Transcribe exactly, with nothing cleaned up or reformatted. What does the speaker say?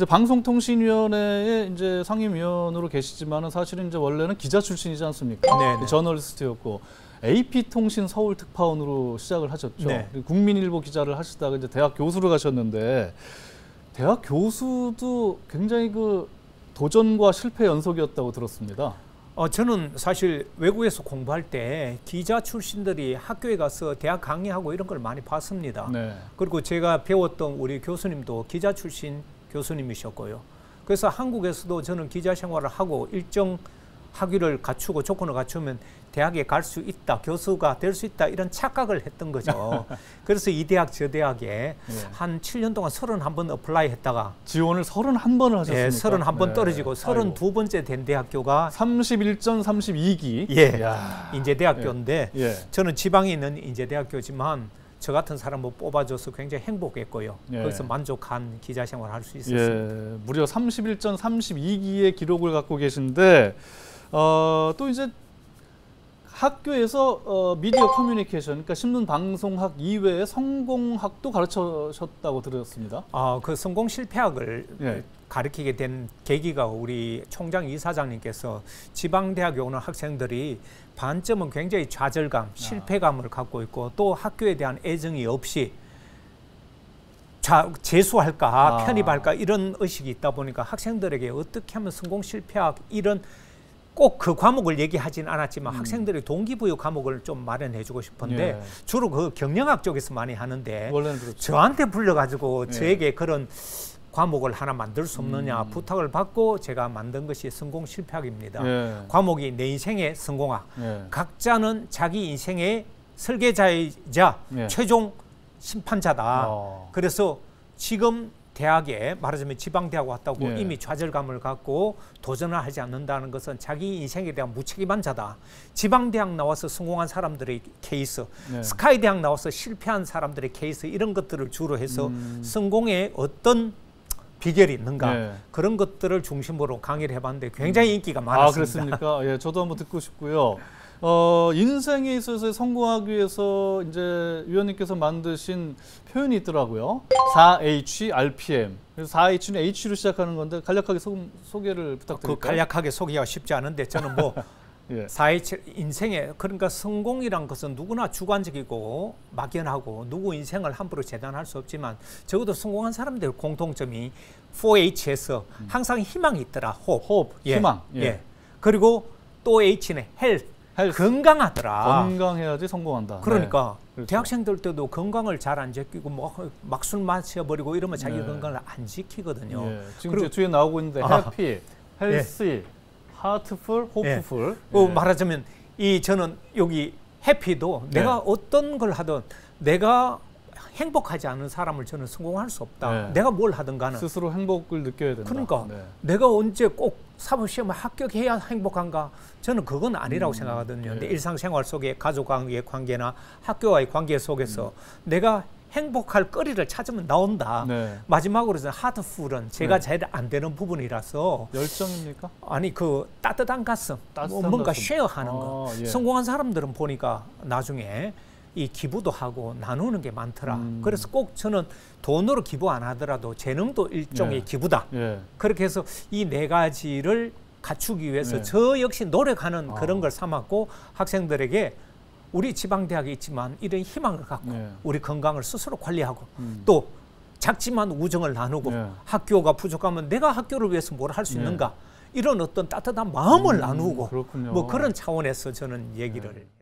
이제 방송통신위원회에 이제 상임위원으로 계시지만은 사실은 이제 원래는 기자 출신이지 않습니까? 네네. 저널리스트였고 에이피통신 서울 특파원으로 시작을 하셨죠. 네. 국민일보 기자를 하시다가 이제 대학 교수로 가셨는데 대학 교수도 굉장히 그 도전과 실패 연속이었다고 들었습니다. 어, 저는 사실 외국에서 공부할 때 기자 출신들이 학교에 가서 대학 강의하고 이런 걸 많이 봤습니다. 네. 그리고 제가 배웠던 우리 교수님도 기자 출신 교수님이셨고요. 그래서 한국에서도 저는 기자 생활을 하고 일정 학위를 갖추고 조건을 갖추면 대학에 갈 수 있다, 교수가 될 수 있다 이런 착각을 했던 거죠. 그래서 이 대학 저 대학에 네. 한 칠 년 동안 서른한 번 어플라이 했다가 지원을 서른한 번을 하셨습니까? 네, 서른한 번 네. 떨어지고 서른두 번째 된 대학교가 삼십일 점 삼십이 기 예, 야. 인제대학교인데 예. 예. 저는 지방에 있는 인제대학교지만 저 같은 사람을 뽑아줘서 굉장히 행복했고요. 예. 그래서 만족한 기자 생활을 할 수 있었습니다. 예, 무려 삼십일 점 삼십이 기의 기록을 갖고 계신데 어, 또 이제 학교에서 어, 미디어 커뮤니케이션, 그러니까 신문 방송학 이외에 성공학도 가르치셨다고 들었습니다. 아, 그 성공 실패학을 예. 가르치게 된 계기가 우리 총장 이사장님께서 지방대학에 오는 학생들이 반쯤은 굉장히 좌절감, 실패감을 아. 갖고 있고 또 학교에 대한 애정이 없이 자, 재수할까, 아. 편입할까 이런 의식이 있다 보니까 학생들에게 어떻게 하면 성공 실패학 이런 꼭 그 과목을 얘기하진 않았지만 음. 학생들의 동기부여 과목을 좀 마련해주고 싶은데 예. 주로 그 경영학 쪽에서 많이 하는데 원래는 그렇죠. 저한테 불러가지고 예. 저에게 그런 과목을 하나 만들 수 없느냐 음. 부탁을 받고 제가 만든 것이 성공 실패학입니다. 예. 과목이 내 인생의 성공학. 예. 각자는 자기 인생의 설계자이자 예. 최종 심판자다. 어. 그래서 지금 대학에 말하자면 지방대학 왔다고 예. 이미 좌절감을 갖고 도전을 하지 않는다는 것은 자기 인생에 대한 무책임한 자다. 지방대학 나와서 성공한 사람들의 케이스, 예. 스카이대학 나와서 실패한 사람들의 케이스 이런 것들을 주로 해서 음. 성공에 어떤 비결이 있는가 예. 그런 것들을 중심으로 강의를 해봤는데 굉장히 인기가 많았습니다. 아, 그렇습니까? 예, 저도 한번 듣고 싶고요. 어, 인생에 있어서 성공하기 위해서 이제 위원님께서 만드신 표현이 있더라고요. 사 에이치 알 피 엠. 그래서 사 에이치는 H로 시작하는 건데 간략하게 소, 소개를 부탁드릴까요? 그 간략하게 소개가 쉽지 않은데 저는 뭐 예. 사 에이치 인생에 그러니까 성공이란 것은 누구나 주관적이고 막연하고 누구 인생을 함부로 재단할 수 없지만 적어도 성공한 사람들 공통점이 사 에이치에서 음. 항상 희망이 있더라. hope, hope 예. 희망. 예. 예. 그리고 또 H는 health. 건강하더라. 건강해야지 성공한다. 그러니까 네. 그렇죠. 대학생들 때도 건강을 잘 안 지키고 뭐 막 술 마셔버리고 이러면 자기 네. 건강을 안 지키거든요. 네. 지금 그리고 뒤에 나오고 있는데 아. 해피, 헬시, 하트풀, 호프풀. 그 말하자면 이 저는 여기 해피도 네. 내가 어떤 걸 하든 내가 행복하지 않은 사람을 저는 성공할 수 없다. 네. 내가 뭘 하든 간에 스스로 행복을 느껴야 된다. 그러니까 네. 내가 언제 꼭 사법시험을 합격해야 행복한가? 저는 그건 아니라고 음, 생각하거든요. 네. 근데 일상생활 속에 가족과의 관계나 학교와의 관계 속에서 음. 내가 행복할 거리를 찾으면 나온다. 네. 마지막으로 하트풀은 제가 네. 제일 안 되는 부분이라서 열정입니까? 아니 그 따뜻한 가슴, 따뜻한 뭔가 가슴. 쉐어하는 아, 거. 예. 성공한 사람들은 보니까 나중에 이 기부도 하고 나누는 게 많더라. 음. 그래서 꼭 저는 돈으로 기부 안 하더라도 재능도 일종의 예. 기부다. 예. 그렇게 해서 이 네 가지를 갖추기 위해서 예. 저 역시 노력하는 아. 그런 걸 삼았고 학생들에게 우리 지방대학에 있지만 이런 희망을 갖고 예. 우리 건강을 스스로 관리하고 음. 또 작지만 우정을 나누고 예. 학교가 부족하면 내가 학교를 위해서 뭘 할 수 예. 있는가 이런 어떤 따뜻한 마음을 음, 나누고 그렇군요. 뭐 그런 차원에서 저는 얘기를